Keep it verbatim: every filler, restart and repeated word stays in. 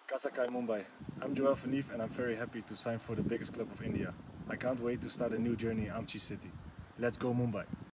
Kasakai Mumbai. I'm Yoëll and I'm very happy to sign for the biggest club of India. I can't wait to start a new journey in Aamchi city. Let's go Mumbai!